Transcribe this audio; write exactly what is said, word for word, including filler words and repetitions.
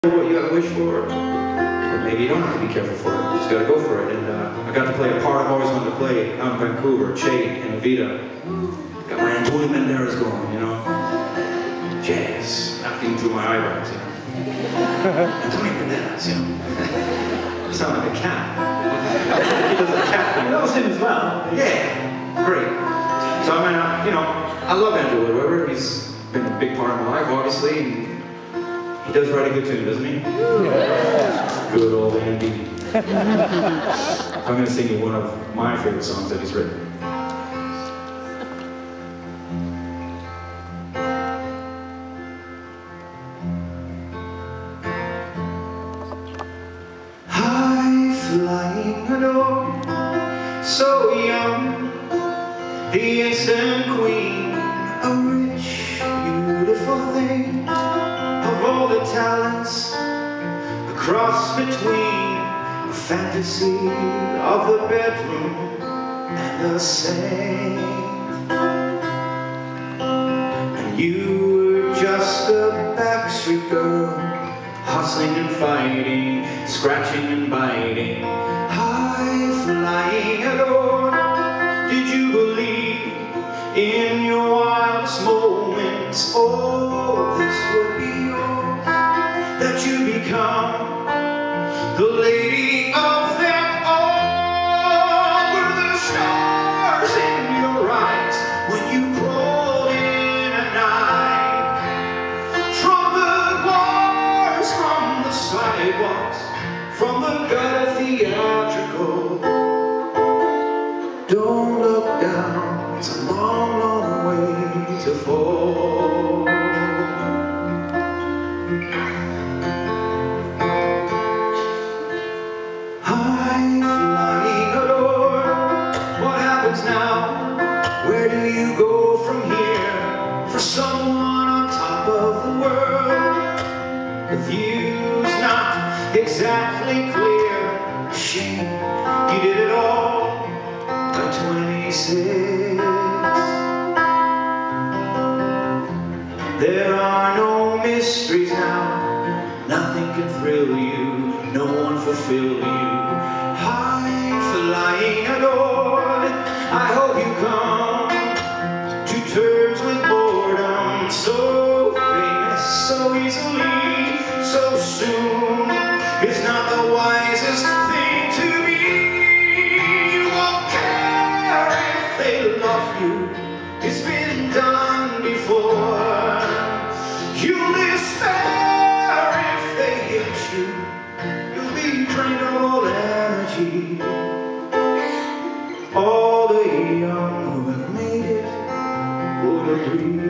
What you gotta wish for, or maybe you don't have to be careful for it. You just gotta go for it. And uh, I got to play a part I've always wanted to play out in Vancouver, Che and Evita. Got my Antonio Banderas going, you know. Jazz, knocking through my eyebrows, you know. Antonio Banderas, you know. I sound like a cat. He does a cat thing. That was him as well. Yeah, great. So I mean, uh, you know, I love Andrew Lloyd Webber. He's been a big part of my life, obviously. And he does write a good tune, doesn't he? Yeah. Good old Andy. I'm going to sing you one of my favorite songs that he's written. High flying adore, so young, the instant queen, a rich, beautiful thing. Of all the talents, the cross between the fantasy of the bedroom and the saint. And you were just a backstreet girl, hustling and fighting, scratching and biting, high flying adore. Did you believe in your wildest moments? Oh, this will be yours, that you become the lady of them all. Were the stars in your eyes when you crawled in at night? From the bars, from the sidewalks, from the gutter theatrical. Don't look down, it's a long, long way to fall. High flying adore, what happens now? Where do you go from here? For someone on top of the world, the view's not exactly clear. Shame you did it all at twenty-six. There are no mysteries now, nothing can thrill you, no one fulfill you. High flying adored, I hope you come to terms with boredom. So famous, so easily, so soon, it's not the wisest thing to be. You won't care if they love you, it's been done before. You'll despair if they hate you, you'll be drained of all energy. All the young who have made it would agree.